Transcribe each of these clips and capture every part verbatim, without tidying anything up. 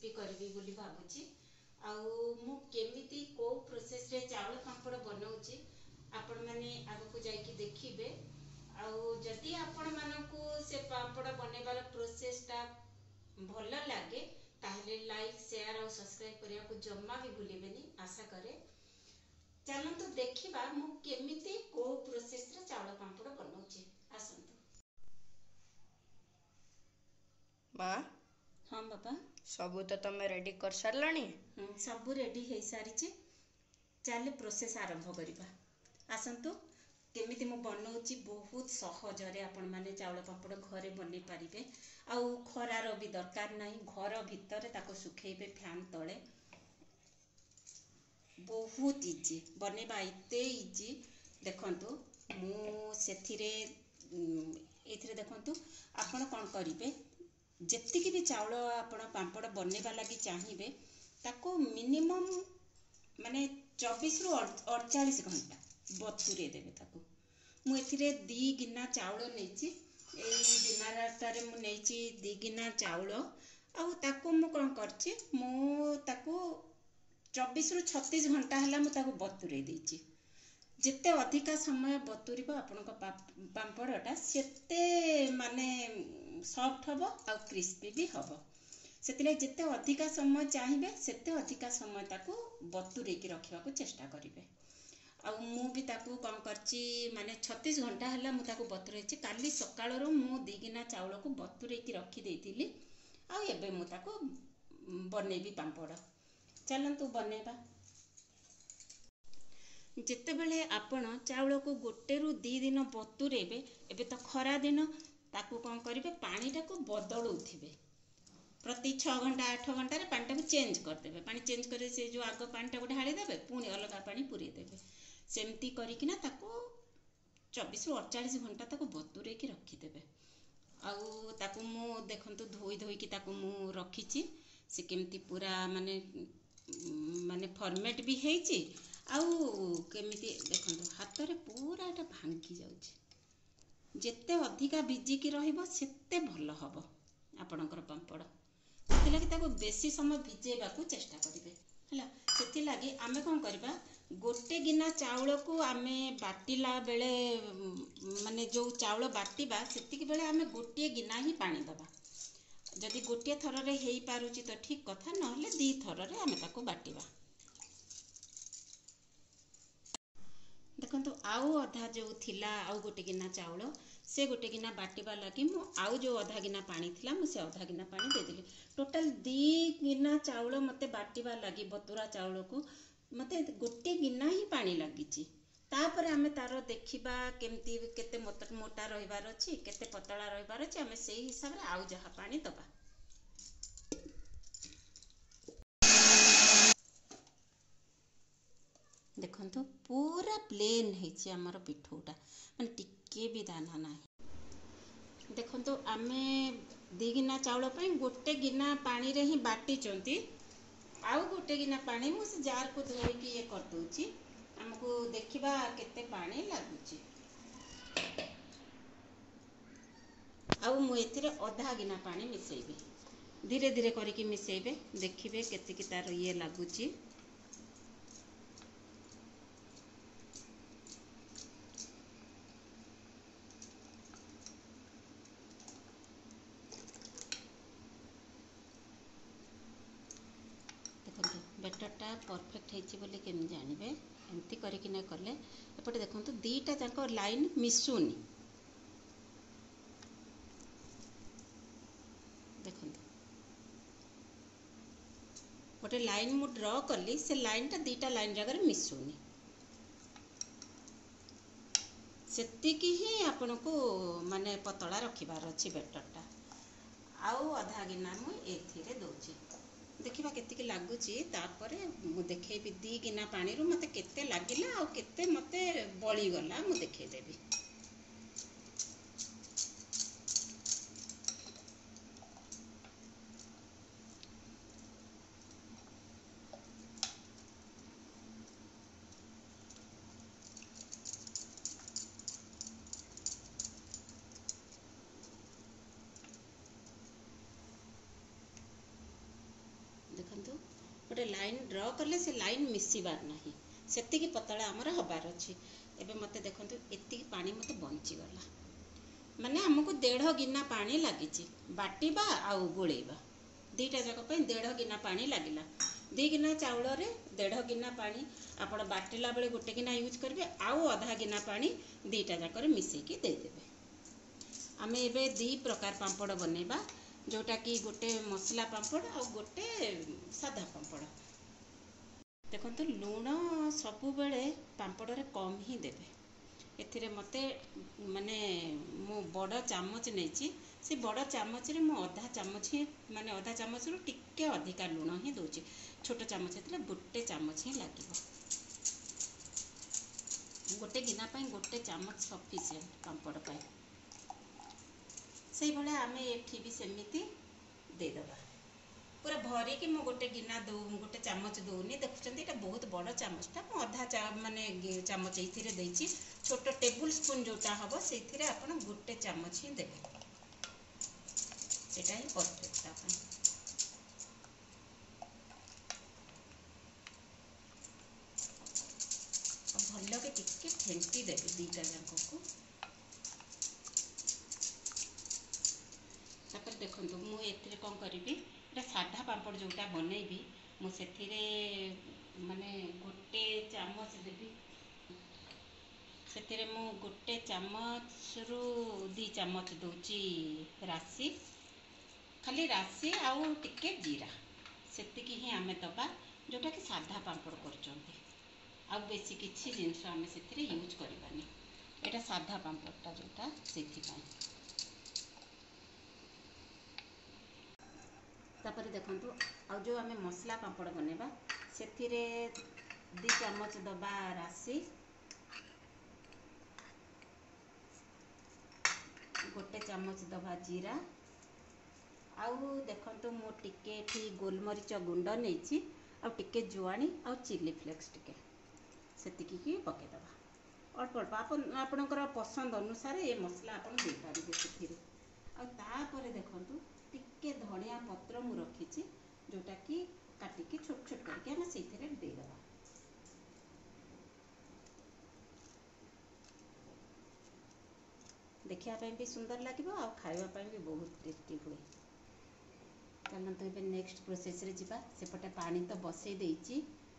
Recipe करबी बोली भाबुची आउ मु केमिति को प्रोसेस रे चावल पापड़ बनाउची आपण माने आगु जाइकी देखिबे। आउ जदि आपण मानकू से पापड़ बनेबार प्रोसेस ता भल लागे ताहले लाइक शेयर और सब्सक्राइब करिया को जम्मा भी भूलिबेनी आशा करे। चलंतु देखिबा मु केमिति को प्रोसेस रे चावल पापड़ बनाउची आसंतु। माँ हाँ बाबा सबू तो तमे रेडी कर सारलानी? हम्म सब रेडी हे सारी चे। चले प्रोसेस आरंभ करिबा आसंतु। केमिति मु बनाउची बहुत सहज रे आपण माने चावल पापड़ घरे बनै पारिबे। आउ खरार भी दरकार नाही, घर भितर ताको सुखेइबे फैन तळे। बहुत इजी बनेबा इते इजी। देखंतु मु सेथिरे एथिरे देखंतु आपण कोन करिबे जेतिकी भी चावल आपण पापड़ बनेबा लागि चाहिबे ताको मिनिमम माने चौबीस रु अड़तालीस घंटा बतुरे देबे ताको। मु एथिरे दी गिना चावल नेची एई गिनाटारे मु नेची दी गिना चावल आउ ताको मु कोन करची मु ताको चौबीस रु छत्तीस घंटा हला मु ताको बतुरे देची। जिते अधिका समय बतुरिबो आपनका पापड़टा सेते माने सॉफ्ट हबो आ क्रिस्पी भी हबो। सेतिले जिते अधिका समय चाहिबे सेते अधिका समय ताको बतुरे की रखिबा को चेष्टा करिवे। आ मु भी ताको कोन करची माने छत्तीस घंटा हला मु ताको बतुरेची। काली सकाळ रो मु दिगिना चावल को बतुरे की रखी देतिली। आ एबे मु ताको बनेबी पापड़। चलंतु बनेबा। जिते बेले आपण चावल को गोटे रु दी दिन बतुरेबे एबे तो खरा दिन ताकू कौन करेंगे पानीटा को बदलुथिबे। प्रति छः घंटा आठ घंटा रे पानीटा को चेंज करदेबे। पानी चेंज करे से जो आग पानीटा को ढाली देबे पुणी अलग पानी पूरी देबे। सेमती करिकिना ताको चौबीस रु अड़तालीस घंटा ताको बतुरे की रखी देबे। आउ ताको मु देखंतु धोई धोई की ताको मु रखीची। से केमती पूरा माने माने फॉर्मेट भी हेची। आउ केमिति देखंतु हाथ रे पूरा एटा भांगी जाउची। जेते अधिका भिजिकी रहिबो सेते भल हबो आपणकर पापड़। सेति लागि ताको बेसी समय भिजेबा को चेष्टा करिवे हला। सेति लागि आमे कोन करबा गोटे गिना चावल को आमे बाटिला बेले माने जो चावल बाटिबा सेतिकी बेले आमे गोटे गिना ही पानी दबा। जदि गोटे थर रे हेई पारुची तो ठीक कथा, नहले दी थर रे आमे ताको बाटिबा। देखंतु आउ अधा जो थिला आउ गोटे गिना चावल से गोटे गिना बाटिबा लगी मु आउ जो अधा गिना पानी थिला मु से अधा गिना पानी दे देली। टोटल दी गिना चावल मते बाटिबा लगी बतुरा चावल को मते गोटे गिना ही पानी लागिची। तापर आमे तारो देखिबा केमती केते मोटा रहिबार अछि केते पतला रहिबार अछि आमे सेही हिसाब रे आउ जहा पानी दबा। देखंतु पूरा प्लेन हेची हमर पिठोटा माने टिके भी दाना नाही। देखंतु आमे दी गिना चावल पई गोटे गिना पानी रे ही बाटी चंती। आउ गोटे गिना पानी मु से जार को धोई की ये कर दोची। हमको देखिबा केते पानी लागुची। आउ मु एथिरे अधा गिना पानी मिसेइबे। धीरे धीरे करी की मिसेइबे देखिबे केते की तार ये लागुची। बेटरटा परफेक्ट हेची बोली केम जानिबे एमती करिक ना कले। एपटे देखंतु दीटा जाको लाइन मिसुनी। देखंतु गोटे लाइन मु ड्रॉ कली से लाइनटा दीटा लाइन जगह मिसुनी। सेतिकी ही आपन को माने पतला रखिबार अछि बेटरटा। आउ आधा गिना मु एथिरे दोची। देखिबा केतिकी लागुची तापरे मु देखेबी दी गिना पानी रु मते केते लागिला आ केते मते बळी गला मु देखे देबी। ଗୋଟେ ଲାइन ड्र कले से लाइन मिसिबार नहीं सेतिकी पतला आमर हबार अच्छी। एबे मते देखंतु एतिकी पानी मते बंची गला माने हमको डेढ़ गिना पानी लागिची बाटिबा आउ गोळेबा दीटा जाक पे डेढ़ गिना पानी लागिला। दी गिना चाउल रे डेढ़ गिना पानी आपण बाटिला बेले गोटे गिना यूज करबे आउ आधा गिना पानी दीटा जाक रे मिसेकी दे देबे। आमे एबे दी प्रकार पांपड़ बनेबा जोटा कि गोटे मसला पांपड़ आ गोटे सादा पांपड़। देखंतु लूण सबु बेले पांपड़ रे कम ही देबे। एथिरे मते माने मो बड़ चामच नेची से बड़ चामच रे मो आधा चामच ही माने आधा चामच रो टिके अधिका लूण ही दोची। छोट चामच एथिरे गोटे चामच ही लागिबो। गोटे गिना पई गोटे चामच सफिशिएंट पांपड़ पई। से भले आमे एठी भी सेमिति दे दबा पूरा भरी कि मो गोटे गिना दो गोटे चामच दोनी देखुचंदी एटा बहुत बड़ चामचटा मो आधा चा माने चामच एथिरे देछि। छोट टेबल स्पून जोटा हबो सेथिरे आपण गोटे चामच ही देबे। एटा ही परफेक्ट आपण भल्लो के टिके फेंटी देबे दीटा जांको को। तापर देखंतु मु एथिरे कोन करिबी एटा साधा पापड़ जोटा बनेबी मु सेथिरे माने गोटे चामच देबी। सेथिरे मु गोटे चामच रु दी चामच दोची राशि खाली राशि आउ टिके जीरा सेतिकी ही आमे दबा जोटा कि साधा पापड़ करचंती आ बेसी किछि जिंस आमे सेथिरे यूज करबानी। एटा साधा पापड़टा जोटा सेथि पई। तापर देखंतु आ जो आमे मसला पापड़ बनेबा सेथिरे दी चामच दबा राशि गोटे चामच दबा जीरा आउ देखंतु मो टिके थी गोलमरीच गुंड नेछि आ टिके जुआनी आ चिली फ्लेक्स टिके सेतिकी की पके दबा अल्प अल्प आपन आपनकर पसंद अनुसार ये मसला आपन दे पारिबे सेथिरे। आ तापर देखंतु टिके धनिया पत्र मु रखिछि जोटा कि काटी के छोट छोट करके हम सेथिरे दे दबा। देखिया पे भी सुंदर लागिबो आ खाइबा पे भी बहुत टेस्टी हुए। चलन तो एबे नेक्स्ट प्रोसेस रे जिबा। सेपटे पानी तो बसई देइछि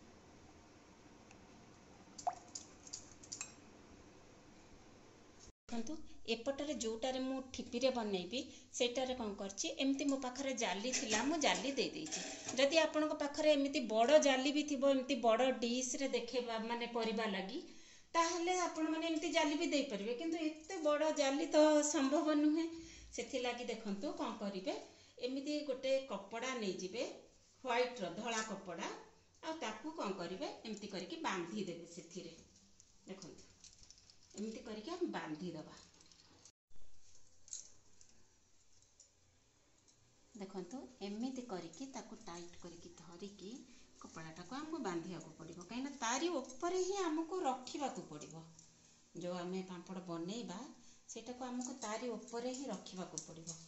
देखंतु एपटरे जोटारे मु ठिपीरे बनैबी सेटारे कोन करछि एमती मो पाखरे जाली थिला मु जाली दे देइछि। जदि आपनको पाखरे एमिति बड़ जाली भी थिबो एमती बड़ डिश रे देखेबा माने परिबा लागि ताहले आपण माने एमती जाली भी देई परिबे किंतु एते बड़ जाली तो संभव नुहे। सेथि लागि देखंतु कोन करिवे एमिति गोटे कपड़ा नै जिवे व्हाइट रो धळा कपड़ा आ ताकू कोन करिवे एमती करके बांधी देबे। सेथिरे देखंतु एमती करके हम बांधी दबा। देखंतु एमती करके ताकू टाइट करके धरिकी कपड़ाटा को हमको बांधिया को पड़िबो काइना तारी ऊपर ही हमको रखिबा को पड़िबो। जो हमें पापड़ बनेबा सेटा को हमको तारी ऊपर ही रखिबा को पड़िबो।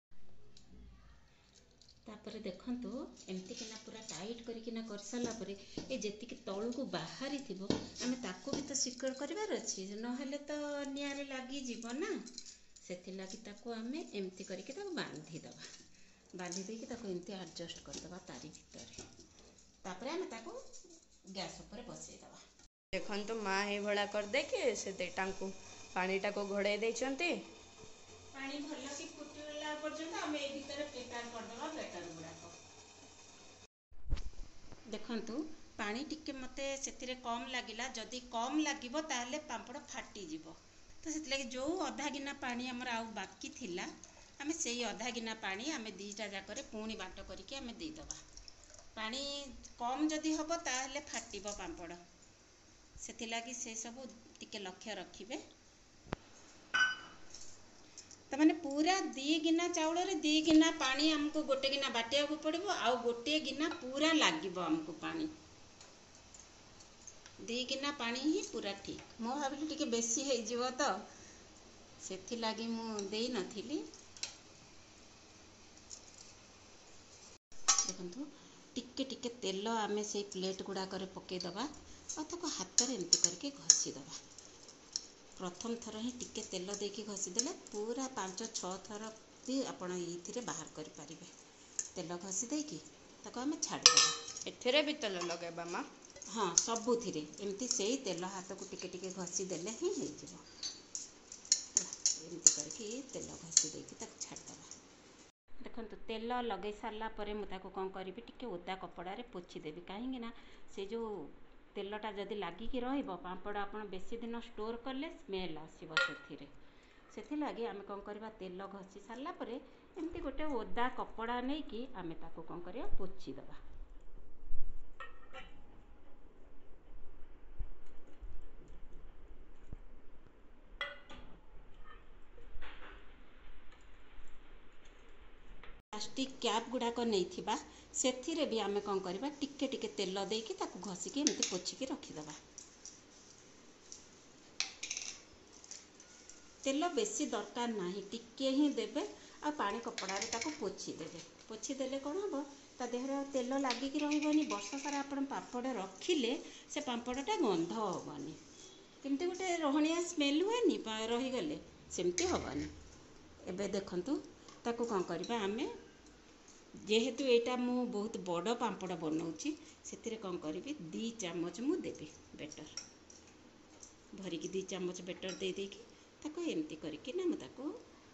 तापर देखंतु एमती किना पूरा टाइट करिकिना कर साला परे ए जेति कि तळु को बाहरी थिबो हमें ताको भी तो सिक्योर करिवार अछि न हेले तो नियारे लागी जीवो ना। सेथि लागि ताको हमें एमती करिके ताको बांधी दबा। बांधी देकी ताको एमती एडजस्ट कर दबा तारी भीतर। तापर हमें ताको गैस ऊपर बसई दबा। देखंतु माँ हे भला कर दे के से देटांकु पानीटा को घोड़े देइचंती। पानी भल्ला की फुटिला पर्यंत हमें ए भीतर प्रिपेयर कर दबा बैटर गुडा को। देखंतु पानी टिके मते सेतिरे कम लागिला जदी कम लागिबो ताहले पापड़ फाटी जिवो तो सेति लागि जो आधा गिना पानी हमर आउ बाकी थिला हमें सेही आधा गिना पानी हमें दीटा जाकरे पुणी बाट करके हमें दे दबा। पानी कम जदी हबो ताहले फाटिबो पापड़ सेति लागि से सब टिके लक्ष्य रखिबे। त माने पूरा दी गिना चाउल रे दी गिना पानी हमको गोटे गिना बाटिया को पड़िबो आ गोटे गिना पूरा लागिबो हमको पानी दी गिना पानी ही पूरा ठीक। मो भाबिली टिके बेसी हे जिवो तो सेथि लागि मु देई नथिली। देखंतु टिके टिके तेल आमे से प्लेट गुड़ाक पकईदबा और ताको हाथ में एमती करके घसीदबा। प्रथम थर ही टिके तेल देके घसीदेले पूरा पांच छः थर भी आपण ये बाहर करें। तेल घसी देकी ताको आमे छाड़देबा। एथिरे भी तेल लगेबा माँ? हाँ सबुथिरे एमती से ही तेल हाथ को टिके टिके घसी देले ही हो जिवो। एमती करके तेल घसी देकी ताको छाड़देबा। देखंतु तेल लगे सारा पर मुझे कौन करी टिके ओदा कपड़े पोछि देवी कहीं ना से जो तेलटा जदि लागिकी पापड़ आप बेसी दिन स्टोर कले स्मेल आसो से लगी आम कौन करवा तेल घसी सारा पर एमती गोटे ओदा कपड़ा नहीं कि आम ताको कौन करवा पोछीदबा। प्लास्टिक कैप गुड़ाक नहीं से भी आम कौन करवा टिके टिके तेल देकी ताको घसिकी एमती पोछिकी रखीदबा। तेल बेसी दरकार नहीं टिके ही देबे आ पानी कपड़ा रे ताको पोछि देबे। पोछि देले कौन हम ता देहरे तेल लागिकी रहबनी। वर्ष सारा आपण पापड़ रखिले से पापड़टा गंध हेनी केमती गोटे रहणिया स्मेल हुएनी रहीगले सेमती हेनी। एबे देखंतु ताको कौन करवा आमे जेहेतु एटा मु बहुत बड़ पापड़ बनाऊँगी से कौन करी दी चामच मु देवी बेटर भरिकी दी चामच बेटर दे देकी ताको एमती करके ना मुझे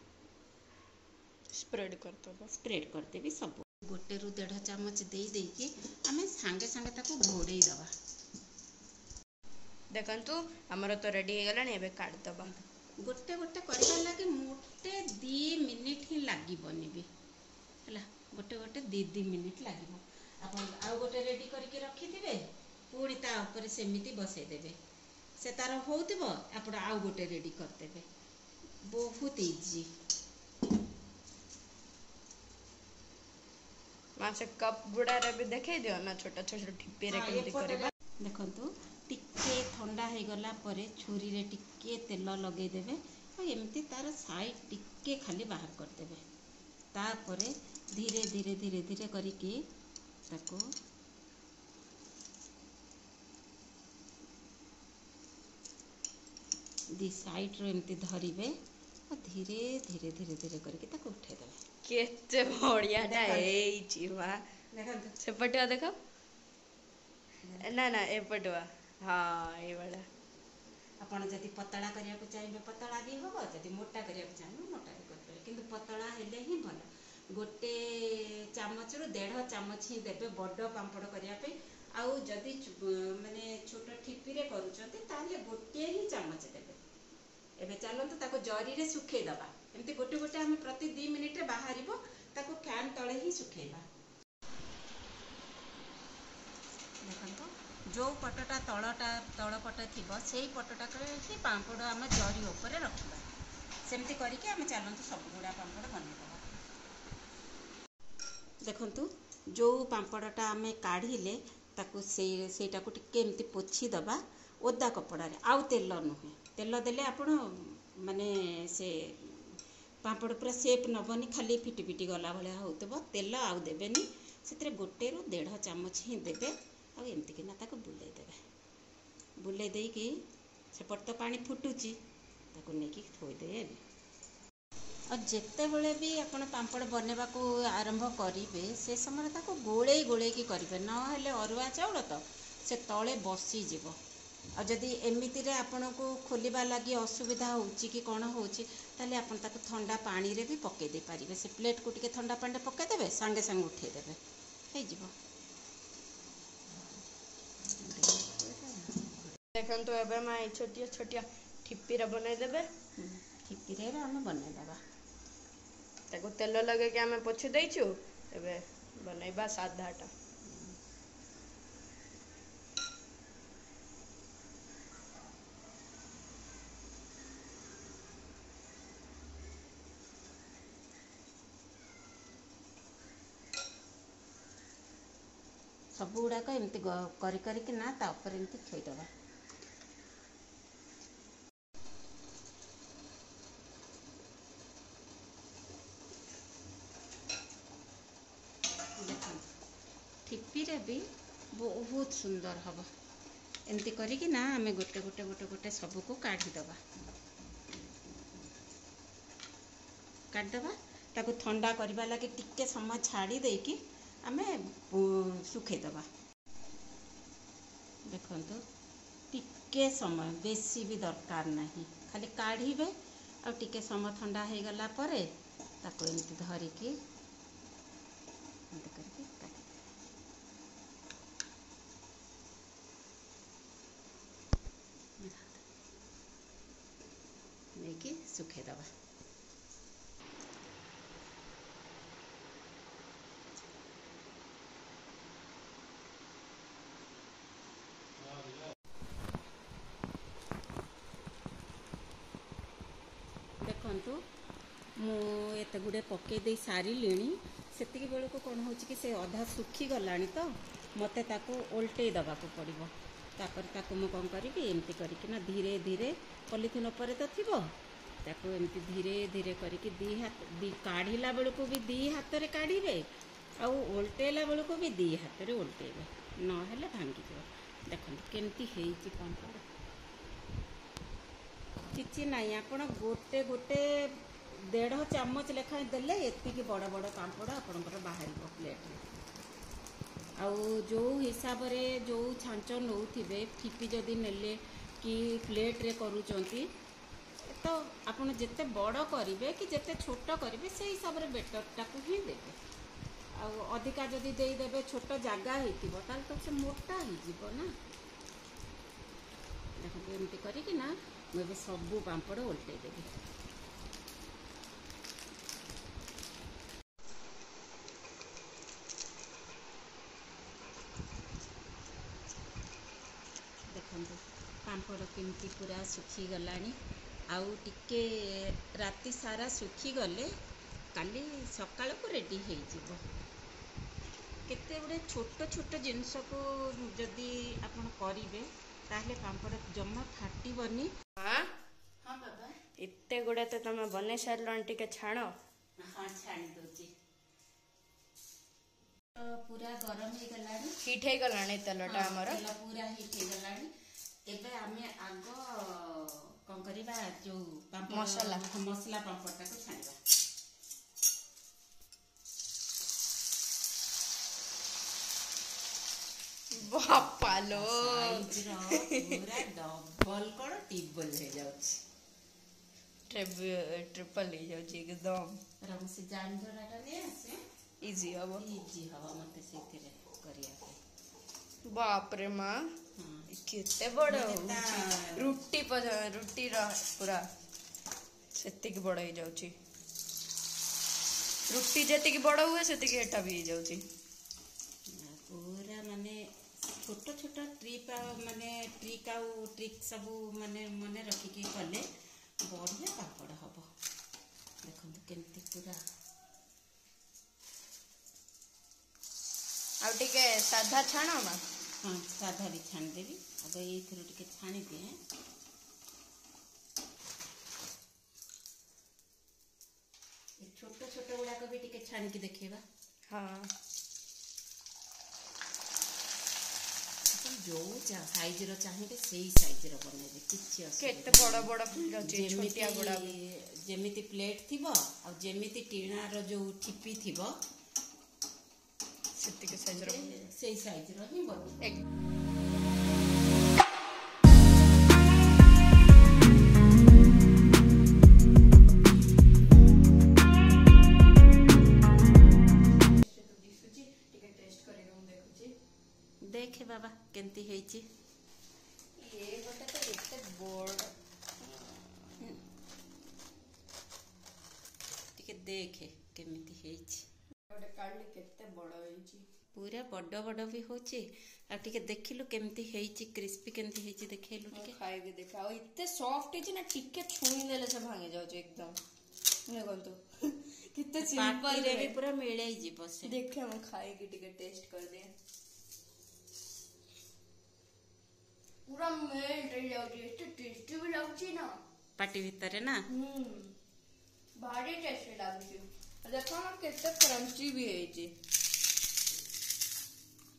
स्प्रेड करदेव स्प्रेड करदेवी। सब गोटे रु डेढ़ चामच दे देकी आमे सांगे सांगे ताको घोड़े दबा। देखंतु हमर तो रेडी हो गलानी एबे काट दबा। गोटे गोटे करबा लागि मोटे दी मिनिट ही लागबनी भी हला गोटे गोटे दी दी मिनिट लागिबो। आपण आउ गोटे रेडी करके रखी दिबे पूरी ता ऊपर सेमिति बसई देबे से तार होउतिबो आपण आउ गोटे रेडी कर देबे। बहुत इजी। मां से कप गुड़ा रे भी देखे दियो ना छोटा छोटा ठिप्पी रे केमती करबा। देखंतु टिके ठंडा हो गला परे छुरी रे टिके तेल लगे देबे और एमती तार साइड टिके खाली बाहर कर देबे। तापरे धीरे धीरे धीरे धीरे करके ताको दी साइड रो एमती धरिबे और धीरे धीरे धीरे धीरे करके ताको उठे देबे। केते बढ़िया टा एई मां देखंतु से पटवा देखो ना ना ए पटवा हाँ ये वाला आपण जदि पतला करिया को चाहिए पतला भी होबो जदि मोटा करिया को चाहिए मोटा भी कर किंतु पतला हेले ही भलो। गोटे चामच रु डेढ़ चामच ही देबे बड़ पापड़ करिया पे। आउ जदि माने छोट ठिपी रे करूचंती ताले गोटे ही चामच देबे। एबे चलंतु ताको जरी रे सुखे दबा एमती गोटे गोटे हम प्रति दो मिनिट रे बाहरिबो ताको फैन तळे ही सुखेबा। देखंतु जो पटटा तलटा तल पट थी से पटटा ही पापड़ आम जरी उपर रखा सेमती करके आम चलतु सब गुड़ा पापड़ बनईदबा। देखंतु जो पापड़टा आम काढ़िले ताकू से सेटा को टिके एमती पोछि दबा ओदा कपड़ा रे आउ तेल नुहे। तेल देले आपण माने से पापड़ पूरा सेप नबनी खाली फिटी फिटी गला भलिया होतबो। तेल आउ देबेनी से गोटे रु डेढ़ चामच ही देबे आ एमती कि ना ताको बुले देबे। बुले देकी सेपट तो पानी फुटुची ताको नेकी थोई देबे। और जेते बेले भी आपण पापड़ बनेबा को आरंभ करिवे से समय ताको गोळे गोळे की करिवे न हेले अरुआ चाउल तो से तळे बसी जीवो। और जदि एमिति रे आपण को खोलिबा लागि असुविधा होउची कि कोन होउची ताले आपण ताको ठंडा पानी रे भी पके दे पारिबे। से प्लेट को टिके ठंडा पानी रे पके देबे संगे संगे उठे देबे हे जीवो। देखन तो एबे मां छोटिया छोटिया ठिप्पी रे बनाई देबे। ठिप्पी रे हम बनाई देबा। ताको तेल लगे के हमें पोछि दैछु एबे बनैबा सादाटा। सब गुड़ाक एमती करी करी ना ता ऊपर एमती थोईदबा। ठिपीरे भी बहुत सुंदर हम एमती करिकी ना आमे गोटे गोटे गोटे गोटे सबको काढ़ीदबा काढ़ीदबा ताको ठंडा करबा लगे टिके समय छाड़ी देकी आमे सुखेदबा देखंतु टिके समय बेसी भी दरकार नहीं खाली काढ़ीबे आ टिके समय ठंडा हो गला परे ताको एमती धरिकी एमती करके काढ़ी नेकी सुखेदबा देखंतु मु एते गुडे पके दे सारी लेनी सेतिकी बेल को कौन हो कि से अधा सुखी गलानी तो मते ताको ओल्टे दबा को पड़िबो तापर ताको मु कौन करिबी एमती करिकी ना धीरे धीरे पॉलिथिन ऊपर तो थिबो ताको एमती धीरे धीरे करिकी दी हाथ दी काढ़ीला बेल को भी दी हाथ रे काढ़ीबे आ ओल्टेला बेल को भी दी हाथ रे ओल्टेबे न हेले भांगी जो देखंतु केमती हेइची पांपड़ किछि नाही आपण गोटे गोटे डेढ़ चामच लेखा देले एतिकी बड़ बड़ पांपड़ आपणकर बाहरिबो प्लेट रे आउ जो हिसाब रे जो छांच नौथिबे ठिपी जदी नेले कि प्लेट रे करूचंती तो आपण जेते बड़ करिवे कि जेते छोट करिवे से हिसाब रे बेटर टाकू ही देबे आउ अधिका जदी देई देबे छोट जागा हेतिबो ताल तो से मोटा ही जीवो ना देखो एमती करिकी ना मैं सबू पांपड़ ओल्टे देवी देखो पांपड़ केमती पूरा सुखी गलानी आउ टिके राति सारा सुखी गले काली सकाळ को रेडी हो जिवो केते गुडे छोट छोट जिनस को जदी आपण करिवे ताहले पांपड़ जम्मा फाटिबनी हां हां बाबा इत्ते गुडे तो तमे बने सारलण टिके छाणो हां छाणी दोची तो पूरा गरम हे गलानी हीट हे गलानी तेलटा हमर तेल पूरा हीट हे गलानी एबे आमे आगो कोन करिबा जो पांपड़ मसाला मसाला पांपड़टा को छाणीबा बापा लो साइज रो पूरा डबल कोन टिबल हे जाउछ ट्रिपल ले जाउ छी एकदम रंग से जान जोराटा ले आसे इजी हबो इजी हवा मते सेतिरे करिया के बाप रे मां हां केते बड़ रुटी पर रुटी रा पूरा सेति के बड़ हे जाउ छी रुटी जेति के बड़ हुए सेति के एटा भी हे जाउ छी पूरा माने छोट छोट ट्रिप माने ट्रिक आउ ट्रिक सब माने मने रखी के कले बढ़िया पापड़ हबो देखो केमती पूरा आ टिके साधा छाणो ना हाँ साधा भी छाण देवी अब ये थरो टिके छाणी दे छोट छोट गुड़ा को भी टिके छाणी के देखेबा हाँ जो साइज रो चाहिए सेही साइज रो बनेबे किछि केते बड़ बड़ फुल अछि छोटिया गुड़ा जेमिति प्लेट थिबो आ जेमिति टीना रो जो ठिपी थिबो सेति के साइज रो सेही साइज रो ही बने एक देखे बाबा केमती हेची ये गोटे तो एते बोर्ड टिके देखे केमिति हेची गोटे काढली केते बड़ हेची पूरा बड़ बड़ भी होची आ टिके देखिलु केमती हेची क्रिस्पी केमती हेची देखेलु टिके खाए के देखा और इतने सॉफ्ट हेची ना टिके छुई देले से भांगे जाउ छ एकदम ने कोन तो कितने सिंपल रे भी पूरा मिले जीवो से देखे हम खाए के टिके टेस्ट कर दे पूरा मेल्ट हो जाउची एते टेस्टी भी लागुची ना पाटी भीतर ना हम्म भारी टेस्टी लागुची देखो ना केते क्रंची भी हेची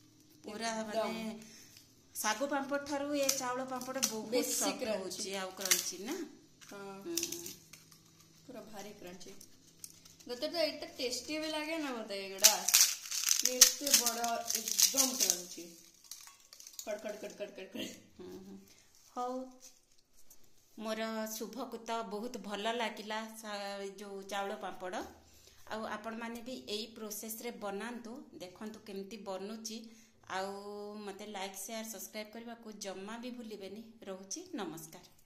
पूरा माने सागु पापड़ ठारू ये चावल पापड़ बहुत बेसी सॉफ्ट crunchy। होची आउ क्रंची ना। हाँ हम्म। पूरा भारी क्रंची गते तो एटा टेस्टी भी लागे ना मते एगडा एते बड़ा एकदम क्रंची कड़ कड़ कड़ कड़ कड़ कड़ हम्म। हौ मोर शुभ को तो बहुत भल लागिला जो चावल पापड़ आउ आपण माने भी यही प्रोसेस रे बनातु देखंतु केमती बनुची आउ मते लाइक शेयर सब्सक्राइब करबा को जम्मा भी भूलिबेनी। रहूची नमस्कार।